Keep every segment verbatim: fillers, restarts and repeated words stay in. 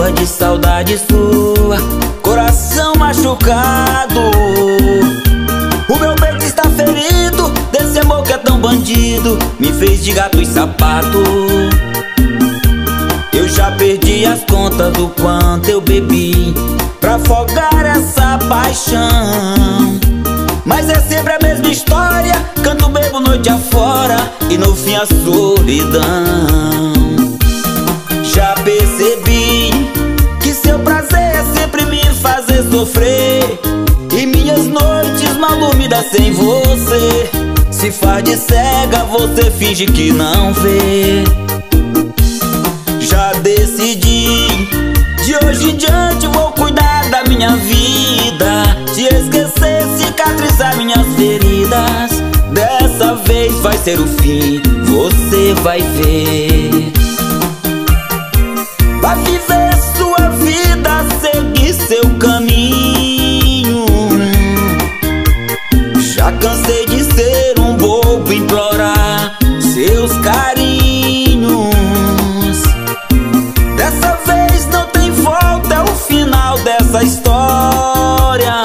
rua de saudade sua, coração machucado. O meu peito está ferido desse amor que é tão bandido, me fez de gato e sapato. Eu já perdi as contas do quanto eu bebi pra afogar essa paixão, mas é sempre a mesma história, canto, bebo noite afora e no fim a solidão. Já percebi que seu prazer é sempre me fazer sofrer, e minhas noites mal dormidas sem você, se faz de cega, você finge que não vê. Já decidi, de hoje em diante vou cuidar da minha vida, te esquecer, cicatrizar minhas feridas. Dessa vez vai ser o fim, você vai ver. Vai viver sua vida, seguir seu caminho. Já cansei de ser um bobo, implorar seus carinhos. Dessa vez não tem volta, é o final dessa história.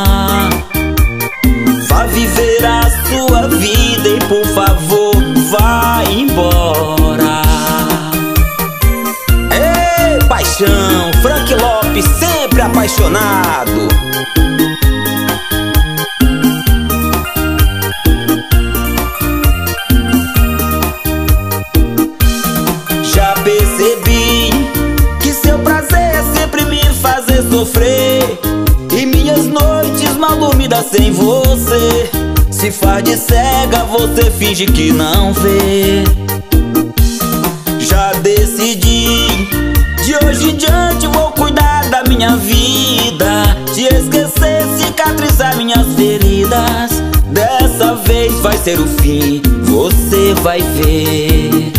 Vá viver a sua vida e por favor vá embora. Ei, paixão, Frank Lopes, sempre apaixonado. Já percebi que seu prazer é sempre me fazer sofrer, e minhas noites mal dormidas sem você, se faz de cega, você finge que não vê. Já decidi, de hoje em diante vou cuidar da minha vida, te esquecer, cicatrizar minhas feridas. Dessa vez vai ser o fim, você vai ver.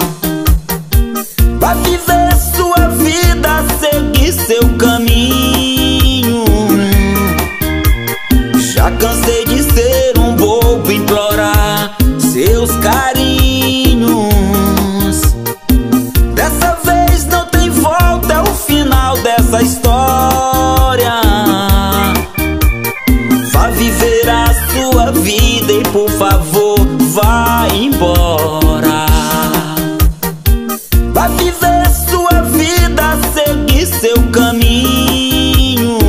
Vai viver sua vida, seguir seu caminho. Já cansei de ser um bobo, implorar seus carinhos. Dessa vez não tem volta, é o final dessa história. Vá viver a sua vida e por favor vá embora. Vai viver sua vida, seguir seu caminho.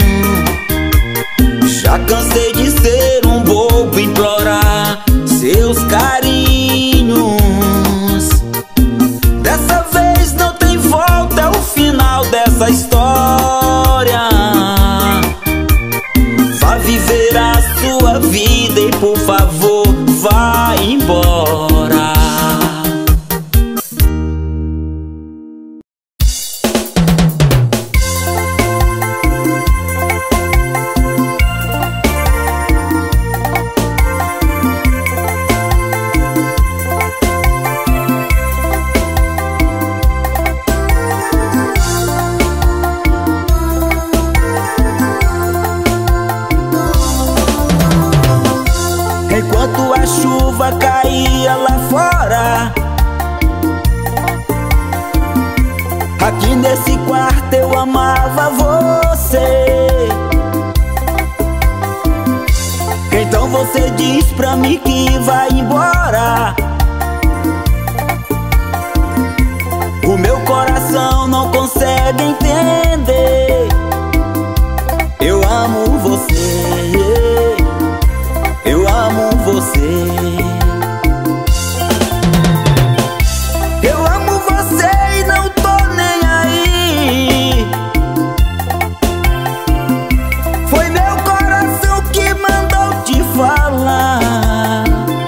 Já cansei de ser um bobo, implorar seus carinhos. Dessa vez não tem volta, é o final dessa história. Vá viver a sua vida e por favor vá embora. Enquanto a chuva caía lá fora, aqui nesse quarto eu amava você. Então você diz pra mim que vai embora. O meu coração não consegue entender. Eu amo você, eu amo você. Eu amo você e não tô nem aí. Foi meu coração que mandou te falar.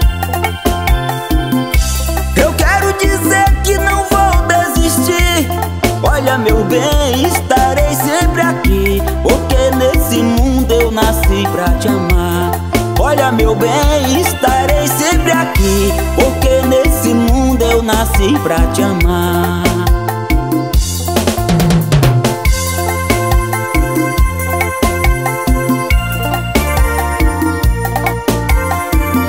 Eu quero dizer que não vou desistir. Olha, meu bem, estarei sempre aqui, porque nesse mundo eu nasci pra te amar. Olha, meu bem, estarei sempre aqui, porque nesse mundo eu nasci pra te amar.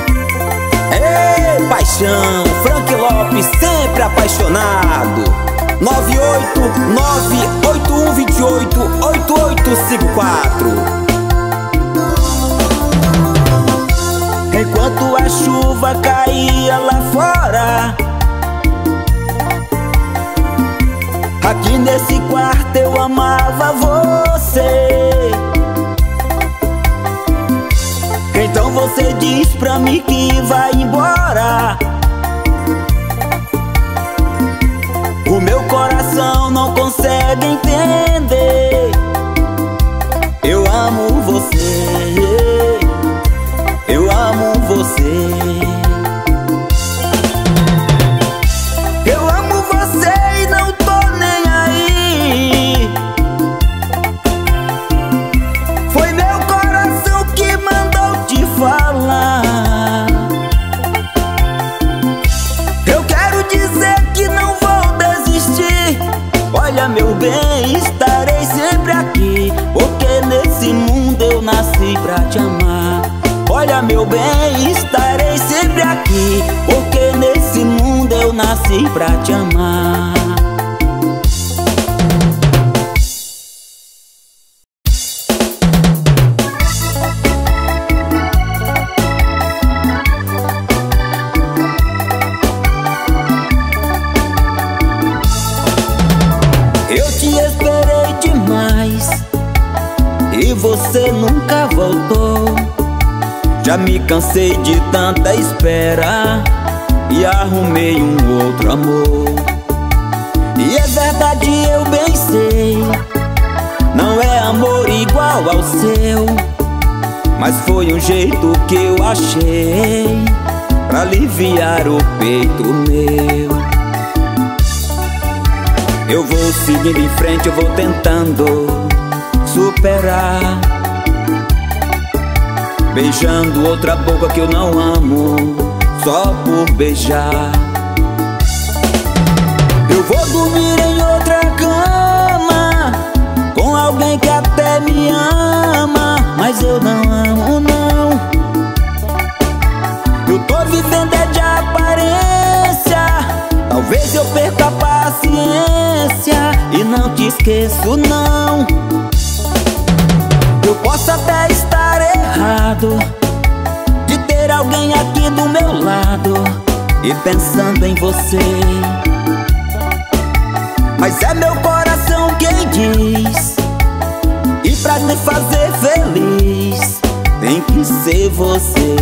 Ei, paixão, Frank Lopes, sempre apaixonado. nove oito nove oito um dois oito oito oito cinco quatro. Enquanto a chuva caía lá fora, aqui nesse quarto eu amava você. Então você diz pra mim que vai embora. O meu coração não consegue entender. Eu amo você, eu amo você. Eu amo você e não tô nem aí. Foi meu coração que mandou te falar. Eu quero dizer que não vou desistir. Olha, meu bem, estarei sempre aqui, porque nesse mundo eu nasci pra te amar. Olha, meu bem, estarei sempre aqui, porque nesse mundo eu nasci pra te amar. Eu te esperei demais e você nunca voltou. Já me cansei de tanta espera e arrumei um outro amor. E é verdade, eu bem sei, não é amor igual ao seu, mas foi um jeito que eu achei pra aliviar o peito meu. Eu vou seguindo em frente, eu vou tentando superar, beijando outra boca que eu não amo, só por beijar. Eu vou dormir em outra cama, com alguém que até me ama, mas eu não amo, não. Eu tô vivendo é de aparência, talvez eu perca a paciência e não te esqueço, não. Eu posso até estar errado de ter alguém aqui do meu lado e pensando em você, mas é meu coração quem diz, e pra me fazer feliz tem que ser você.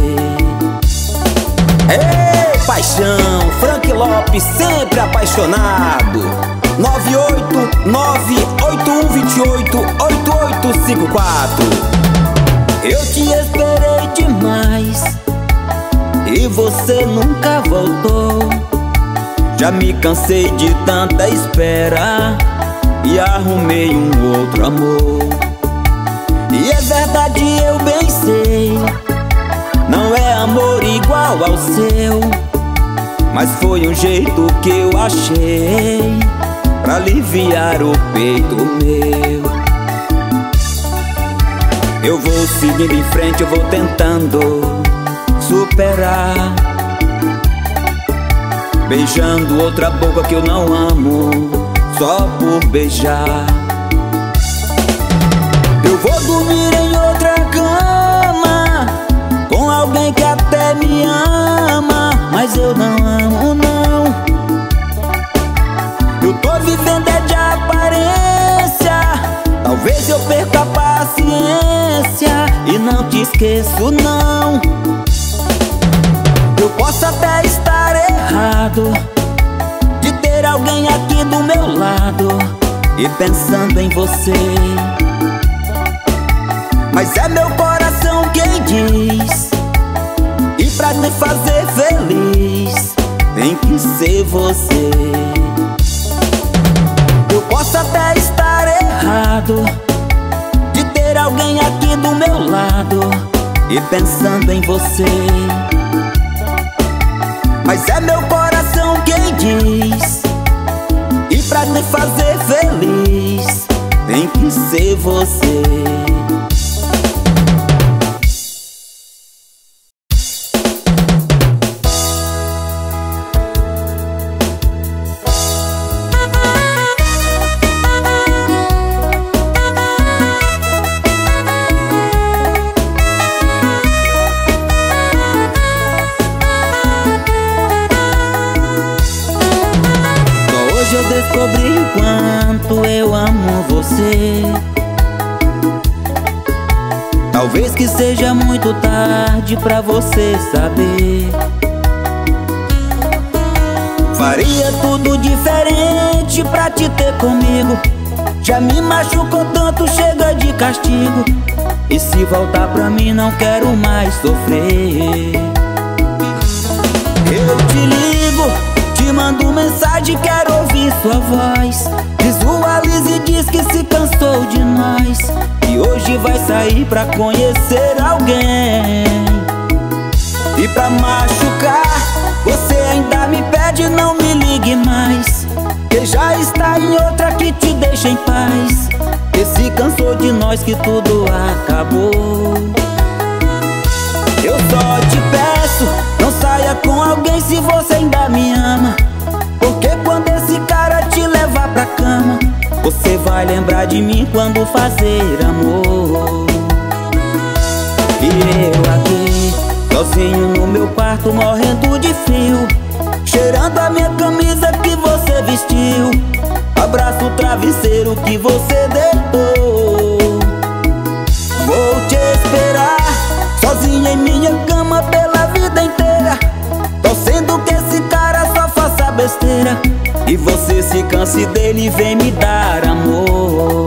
Ei, paixão, Frank Lopes, sempre apaixonado. Nove oito nove oito um dois oito oito oito cinco quatro. Eu te esperei demais e você nunca voltou. Já me cansei de tanta espera e arrumei um outro amor. E é verdade, eu bem sei, não é amor igual ao seu, mas foi um jeito que eu achei pra aliviar o peito meu. Eu vou seguindo em frente, eu vou tentando superar, beijando outra boca que eu não amo, só por beijar. Eu vou dormir em outra cama, com alguém que até me ama, mas eu não amo, não. Eu tô vivendo é de aparência, talvez eu perca a paciência e não te esqueço, não. Eu posso até estar errado de ter alguém aqui do meu lado e pensando em você, mas é meu coração quem diz, e pra me fazer feliz tem que ser você. Eu posso até estar errado de ter alguém aqui do meu lado e pensando em você, mas é meu coração quem diz, e pra me fazer feliz tem que ser você. descobri o quanto eu amo você. Talvez que seja muito tarde pra você saber. Faria tudo diferente pra te ter comigo. Já me machucou tanto, chega de castigo. E se voltar pra mim não quero mais sofrer. Eu te ligo, te mando mensagem, quero ouvir sua voz. Visualize e diz que se cansou de nós e hoje vai sair pra conhecer alguém. E pra machucar, você ainda me pede não me ligue mais, que já está em outra que te deixa em paz. Que se cansou de nós, que tudo acabou. Eu só te peço, não saia com alguém se você ainda me ama, porque quando esse cara te levar pra cama, você vai lembrar de mim quando fazer amor. E eu aqui, sozinho no meu quarto, morrendo de frio, cheirando a minha camisa que você vestiu, abraço o travesseiro que você deitou. Vou te esperar, sozinha em minha cama pela vida inteira, torcendo que esse cara só faça besteira e você se canse dele e vem me dar amor.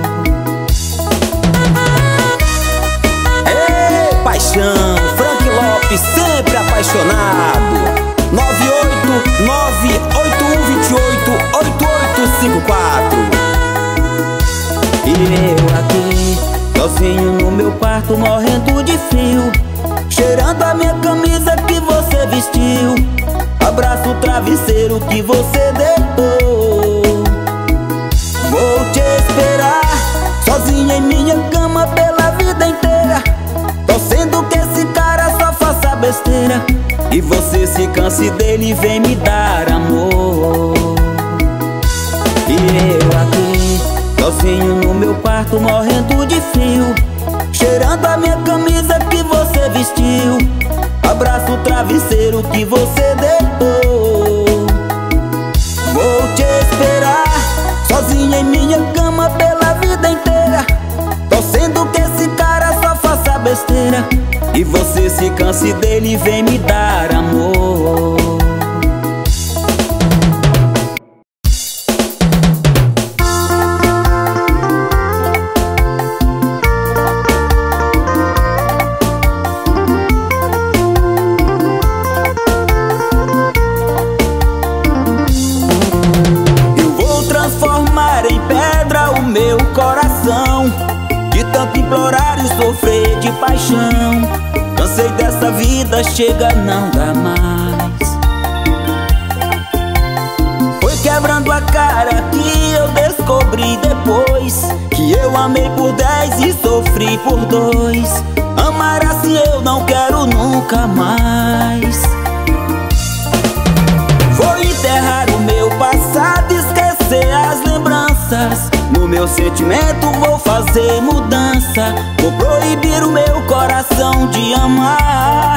Ei, paixão, Frank Lopes, sempre apaixonado. Nove oito nove oito um dois oito oito oito cinco quatro. E eu aqui, sozinho no meu quarto, morrendo de frio, cheirando a minha camisa que você vestiu, abraço o travesseiro que você deitou. Vou te esperar, sozinha em minha cama pela vida inteira, torcendo que esse cara só faça besteira e você se canse dele e vem me dar amor. E eu aqui, sozinho no meu quarto, morrendo de frio, cheirando a minha camisa que você vestiu, abraço o travesseiro que você deitou. Vou te esperar, sozinha em minha cama pela vida inteira, torcendo que esse cara só faça besteira e você se canse dele e vem me dar amor. Eu vou transformar em pedra o meu coração, de tanto implorar e sofrer de paixão. Cansei dessa vida, chega, não dá mais. Foi quebrando a cara que eu descobri depois que eu amei por dez e sofri por dois. Amar assim eu não quero nunca mais. Vou enterrar o meu passado, esquecer as lembranças. No meu sentimento vou fazer mudança, vou proibir o meu coração de amar.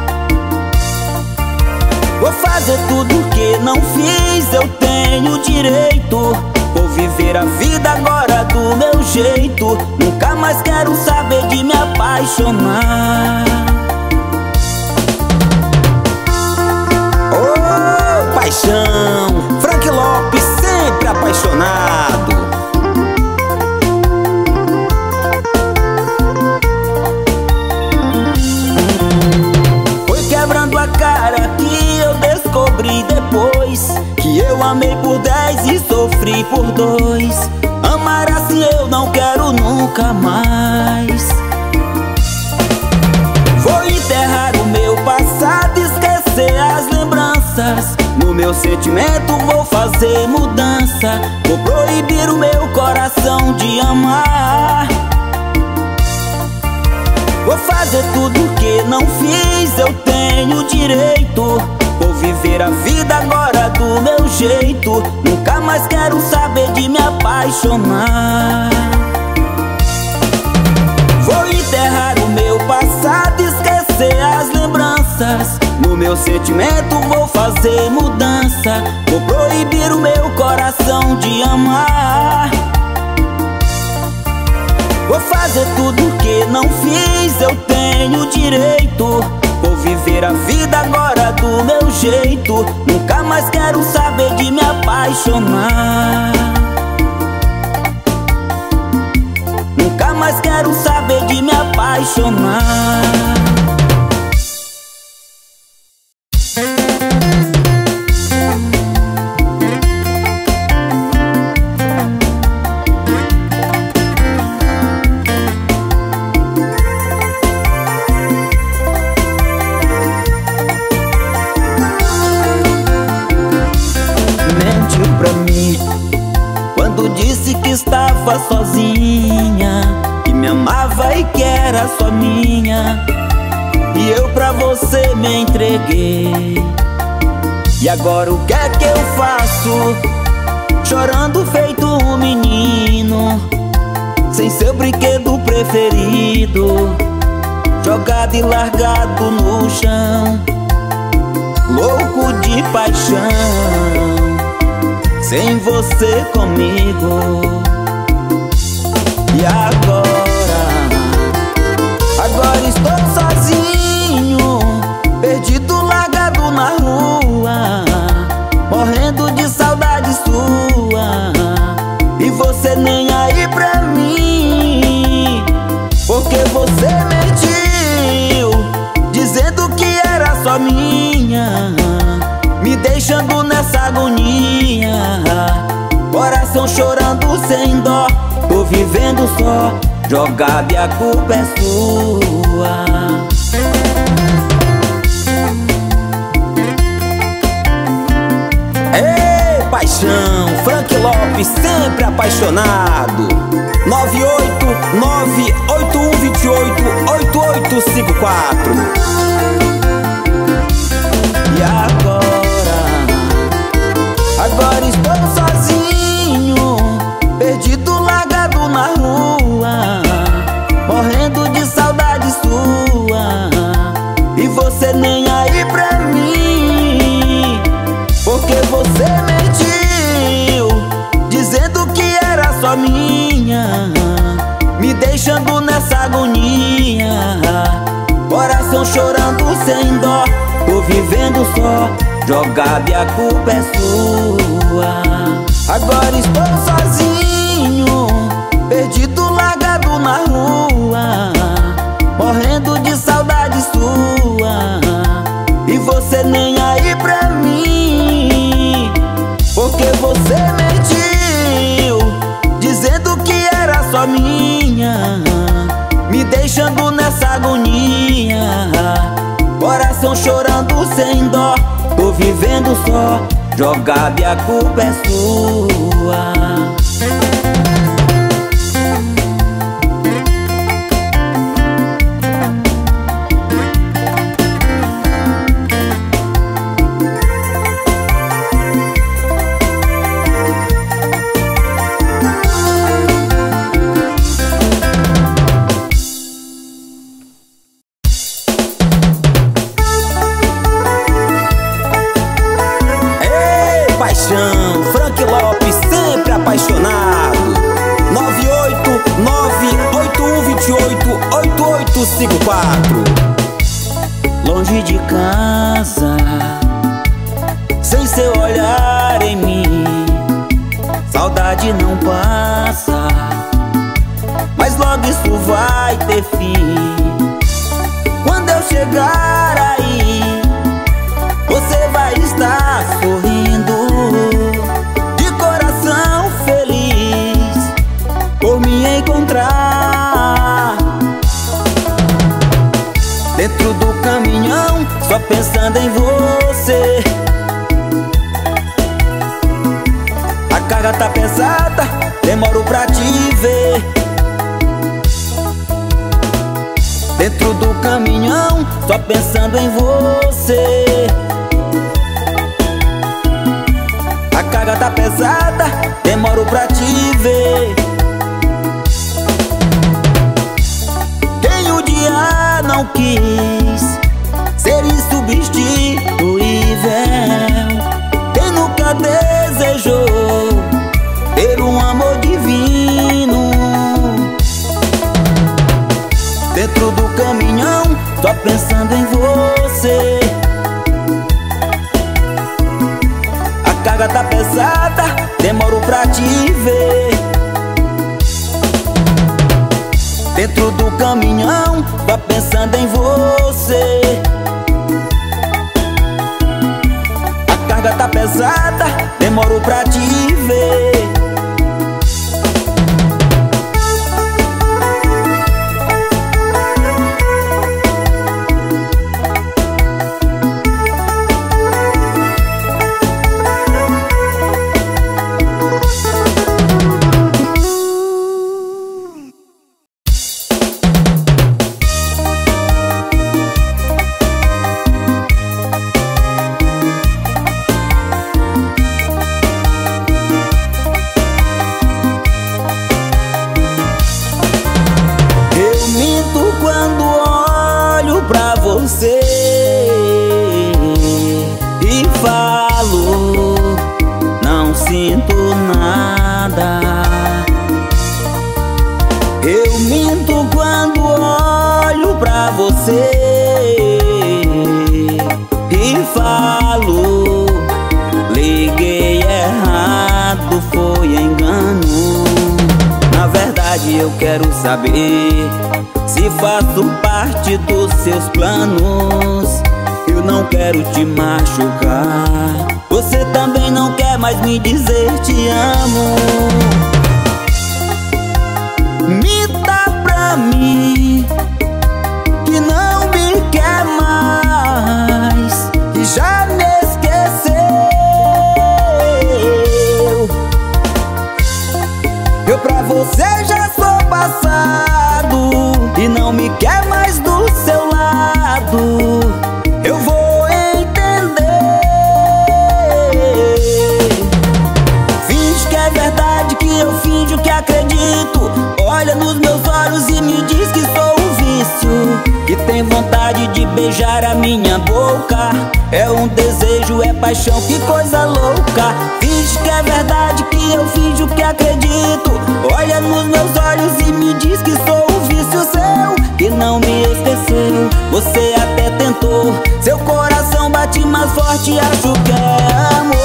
Vou fazer tudo que não fiz, eu tenho direito. Vou viver a vida agora do meu jeito, nunca mais quero saber de me apaixonar. Oh, paixão, Frank Lopes, sempre apaixonado. Cara que eu descobri depois que eu amei por dez e sofri por dois. Amar assim eu não quero nunca mais. Vou enterrar o meu passado, esquecer as lembranças. No meu sentimento vou fazer mudança, vou proibir o meu coração de amar. Vou fazer tudo que não fiz, eu tenho direito. Vou viver a vida agora do meu jeito, nunca mais quero saber de me apaixonar. Vou enterrar o meu passado, esquecer as lembranças. No No meu sentimento vou fazer mudança, vou proibir o meu coração de amar. Vou fazer tudo que não fiz, eu tenho direito. Vou viver a vida agora do meu jeito. Nunca mais quero saber de me apaixonar. Nunca mais quero saber de me apaixonar. Mentiu pra mim quando disse que estava sozinha, que me amava e que era só minha. E eu pra você me entreguei. E agora o que é que eu faço? Chorando feito um menino, sem seu brinquedo preferido, jogado e largado no chão, louco de paixão, sem você comigo. E agora, agora estou sozinho, perdido, largado na rua, morrendo de saudade sua. E você nem aí pra mim, porque você mentiu, dizendo que era só minha, me deixando nessa agonia. Coração chorando sem dó, tô vivendo só, jogado e a culpa é sua. Ei, paixão, Frank Lopes, sempre apaixonado. Nove oito nove oito um dois oito oito oito cinco quatro. E agora, agora estou sozinho, perdido, largado na rua, morrendo de saudade sua. E você nem aí pra mim, porque você mentiu, dizendo que era só minha, me deixando nessa agonia. Coração chorando sem dó, tô vivendo só, jogado e a culpa é sua. Agora estou sozinho, perdido, largado na rua, morrendo de saudade sua. E você nem aí pra mim, porque você mentiu, dizendo que era só minha, me deixando nessa agonia. Coração chorando sem dó, tô vivendo só, jogado e a culpa é sua. Paixão, Frank Lopes, sempre apaixonado. Nove oito nove oito um dois oito oito oito cinco quatro. Longe de casa, sem seu olhar em mim, saudade não passa, mas logo isso vai ter fim. Quando eu chegar aí, você vai estar sorrindo, de coração feliz, por me encontrar. Dentro do caminhão, só pensando em você. A carga tá pesada, demoro pra te ver. Dentro do caminhão, só pensando em você. A carga tá pesada, demoro pra te ver. Quem um dia não quis ser insubstituível, desejou ter um amor divino. Dentro do caminhão, só pensando em você. A carga tá pesada, demoro pra te ver. Dentro do caminhão, só pensando em você. A carga tá pesada, demoro pra te ver. Você e falo, não sinto nada. Eu minto quando olho pra você e falo, liguei errado, foi engano. Na verdade eu quero saber se faço parte dos seus planos. Eu não quero te machucar. Você também não quer mais me dizer te amo. Minta pra mim que não me quer mais, que já me esqueceu. Eu pra você já sou passado e não me quer mais do seu lado. Eu vou entender. Finge que é verdade, que eu finjo que acredito. Olha nos meus olhos e me diz que sou um vício, que tem vontade de beijar a minha boca. É um desejo, é paixão, que coisa louca. Finge que é verdade, que eu finjo que acredito. Olha nos meus olhos e me diz que sou um vício seu, que não me esqueceu. Você até tentou, seu coração bate mais forte, acho que é amor.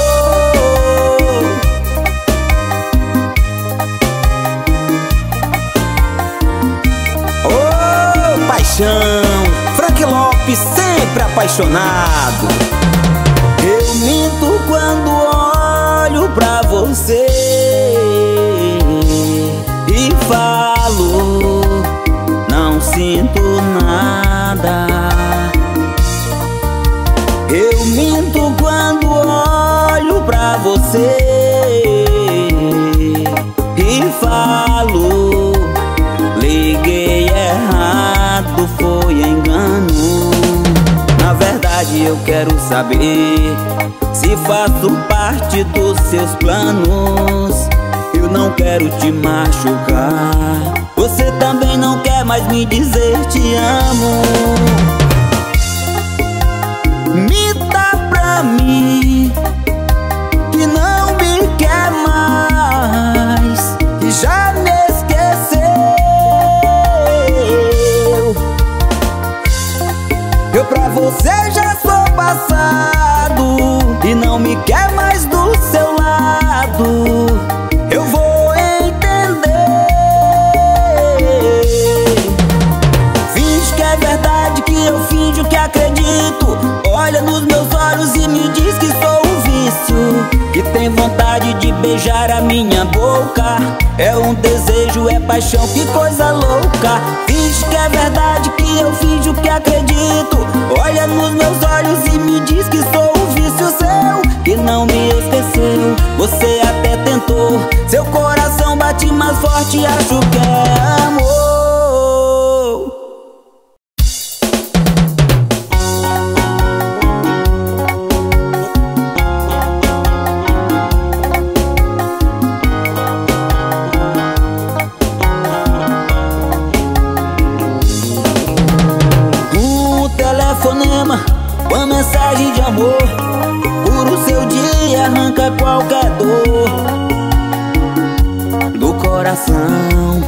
Oh, paixão, Frank Lopes sempre apaixonado. Eu minto quando olho pra você e falo, não sinto nada. Eu minto quando olho pra você e falo, liguei errado, foi engano. Na verdade eu quero saber se faço parte dos seus planos. Eu não quero te machucar. Você também não quer mais me dizer te amo. Minta pra mim que não me quer mais, que já me esqueceu. Eu pra você já sou passado e não me quer mais do seu lado. Eu vou entender. Finge que é verdade, que eu finjo que acredito. Olha nos meus olhos e me diz que sou um vício, que tem vontade de beijar a minha boca. É um desejo, é paixão, que coisa louca. Finge que é verdade, que eu finjo que acredito. Olha nos meus olhos e me diz que sou um vício seu, que não me esqueceu. Você até tentou, seu coração bate mais forte, acho que é amor. uma mensagem de amor. Por o seu dia arranca qual qualquer dor do coração.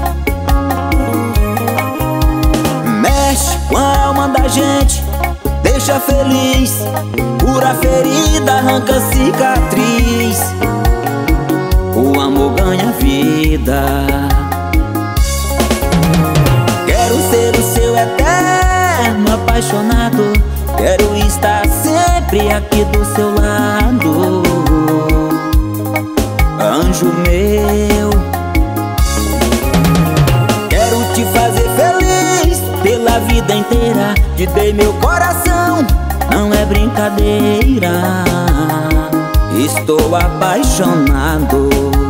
Mexe com a alma da gente, deixa feliz, cura a ferida, arranca a cicatriz. O amor ganha vida. Quero ser o seu eterno apaixonado, quero estar sempre aqui do seu lado. Anjo meu, quero te fazer feliz pela vida inteira. Te dei meu coração, não é brincadeira. Estou apaixonado.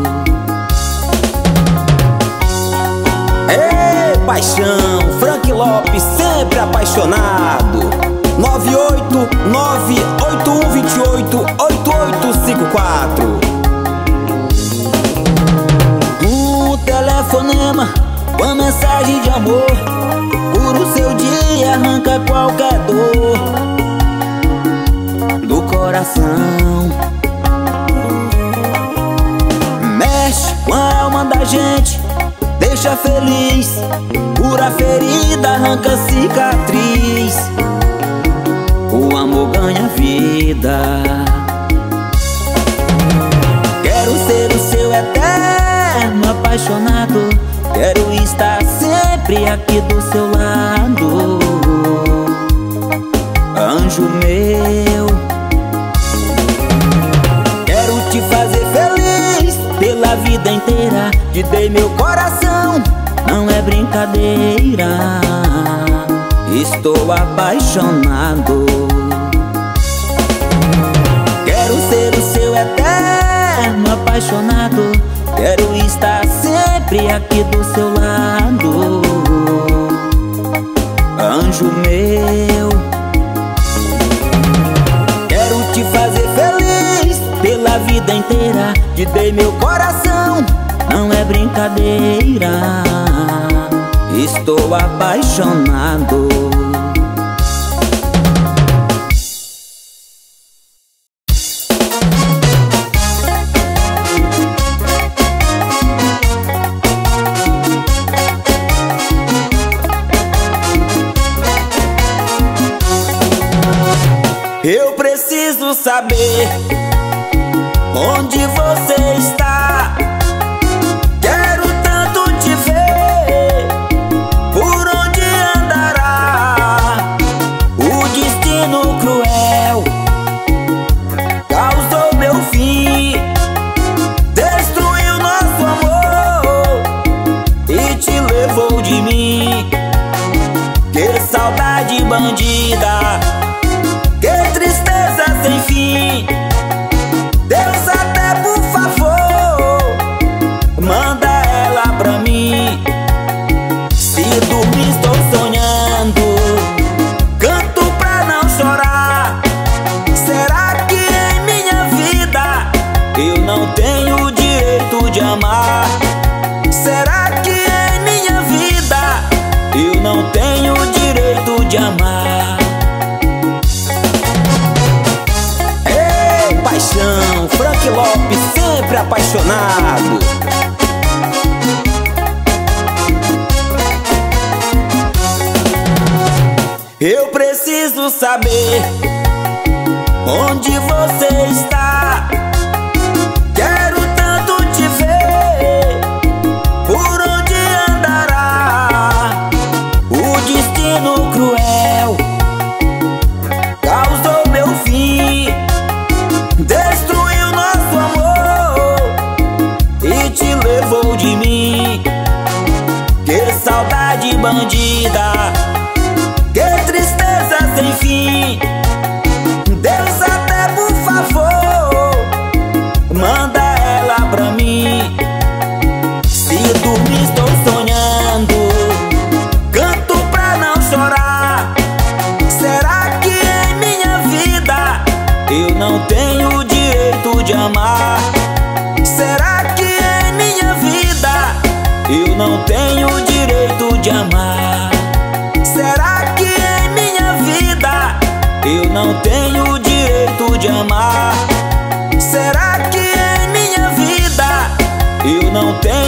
Ei, paixão, Frank Lopes, sempre apaixonado. Nove oito nove oito um dois oito oito oito cinco quatro. Um telefonema com a mensagem de amor, por o seu dia arranca qualquer dor do coração. Mexe com a alma da gente, deixa feliz, cura a ferida, arranca a cicatriz. O amor ganha vida. Quero ser o seu eterno apaixonado, quero estar sempre aqui do seu lado. Anjo meu, quero te fazer feliz pela vida inteira. Te dei meu coração, não é brincadeira. Estou apaixonado. Quero ser o seu eterno apaixonado, quero estar sempre aqui do seu lado. Anjo meu, quero te fazer feliz pela vida inteira. Te dei meu coração, não é brincadeira. Estou apaixonado. Eu preciso saber onde você está. Quero tanto te ver, por onde andará. O destino cruel causou meu fim, destruiu nosso amor e te levou de mim. Que saudade bandida, que tristeza sem fim. Deus, até por favor, manda ela pra mim. Se dormir estou sonhando, canto pra não chorar. Será que em minha vida eu não tenho o direito de amar? Será que em minha vida eu não tenho o direito de amar? Paixão, Frank Lopes, sempre apaixonado. Eu preciso saber onde você está. Quero tanto te ver, por onde andará. O destino cruel causou meu fim, destruiu nosso amor e te levou de mim. Que saudade bandida, que tristeza sem fim. Deus, até por favor, manda ela pra mim. Se dormir estou sonhando, canto pra não chorar. Será que em minha vida eu não tenho o direito de amar? Será que em minha vida eu não tenho o direito de amar? Será que em minha vida eu não tenho o direito de amar? Será que em Eu não tenho